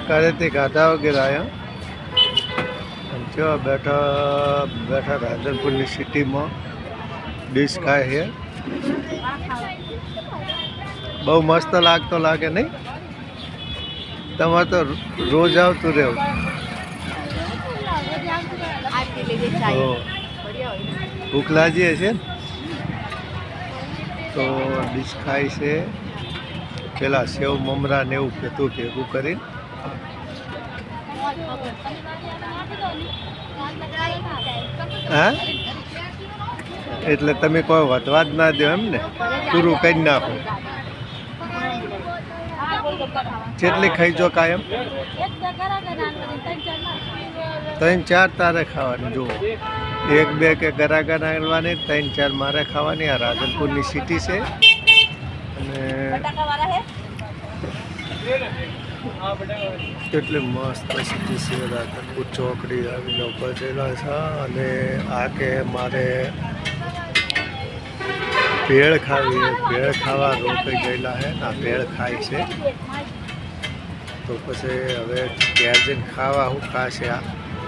ઘરેથી ખાધા વગેરે આવ્યા જો બેઠા બેઠા રાધનપુરની સિટીમાં ડીશ ખાય છે. બહુ મસ્ત લાગતો લાગે નહીં? તમારે તો રોજ આવતું રહેવું. ભૂખ લાગી છે તો ડીશ ખાય છે. પેલા સેવ મમરા ને એવું કહેતું ભેગું કરીને હા, એટલે તમે કોઈ વધવા જ ના દો એમ ને, પૂરું કરી નાખો. કેટલી ખાઈ જો કાયમ? 3-4 તારે ખાવાની. જુઓ, 1-2 કે ગરાગા નાખવાની, 3-4 મારે ખાવાની. આ રાધનપુરની સિટી છે અને કેટલી મસ્ત સિટી છે રાધનપુર. ચોકડી આવીને ઉપર ગયેલા છે અને આ કે મારે ભેળ ખાવી છે, ભેળ ખાવા રોકાઈ ગયેલા છે. આ ભેળ ખાય છે તો પછી હવે ઘેર જઈને ખાવા શું ખાશે? આ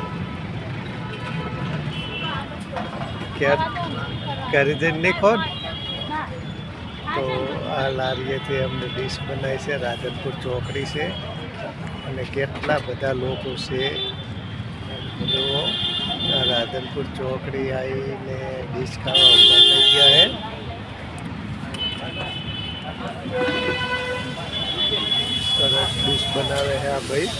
ઘરે જઈને નહીં ખો તો આ લારીએથી અમને ડીશ બનાવી છે. રાધનપુર ચોકડી છે અને કેટલા બધા લોકો છે. જુઓ, રાધનપુર ચોકડી આવીને ડીશ ખાવા ઉભા થઈ ગયા છે. સરસ ડીશ બનાવે છે આ ભાઈ.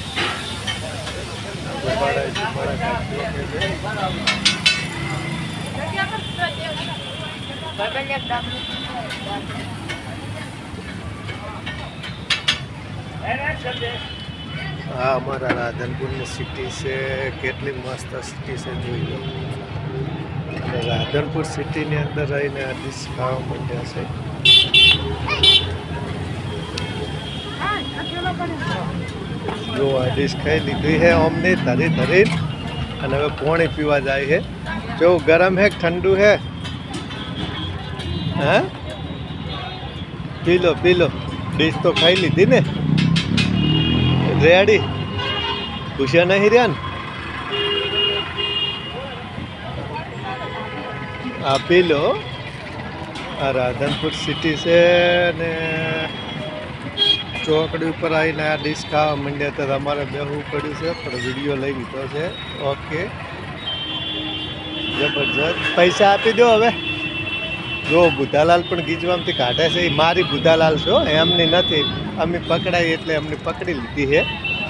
હા, અમારા રાધનપુરની સિટી છે. કેટલી મસ્ત સિટી છે જોઈ લો. અને રાધનપુર સિટીની અંદર રહીને આ ડીશ ખાવા માંડ્યા છે. જો આ ડીશ ખાઈ લીધી છે અમને ધરી ધરી અને હવે પાણી પીવા જાય છે. જો ગરમ હે ઠંડુ હે? હા, પી લો પી લો. ડીશ તો ખાઈ લીધી ને, રેડી. પૂછ્યા નહીં રહ્યા ને? આ પી લો. આ રાધનપુર સિટી છે ને ચોકડી ઉપર આવીને આ ડીશ ખાવા માંડ્યા. તો તમારે બેહવું પડ્યું છે પણ વિડીયો લઈ લીધો છે. ઓકે, જબરજસ્ત. પૈસા આપી દો હવે. જો બુધાલાલ પણ ગીચવામાંથી કાઢે છે. એ મારી બુધાલાલ છો, એમની નથી. અમે પકડાઈ એટલે અમને પકડી લીધી છે.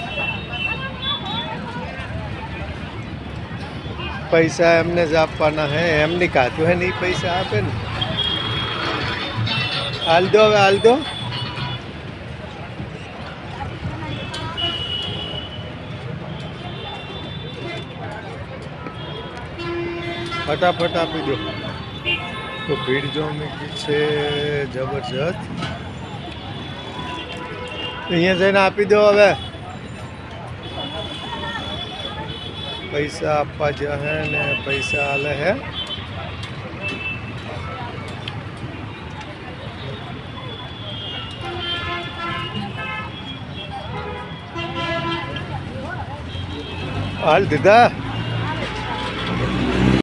પૈસા એમને જ આપવાના હે. એમની કાઢ્યું હે ને એ પૈસા આપે ને. હાલ દો હવે, હાલ દો. ફટાફટ આપી દો. તો ભીડ જો મૂકી છે જબરજસ્ત. અહીંયા જઈને આપી દો હવે. પૈસા આપવા જ્યાં હે ને પૈસા હાલે હે. હાલ દીધા.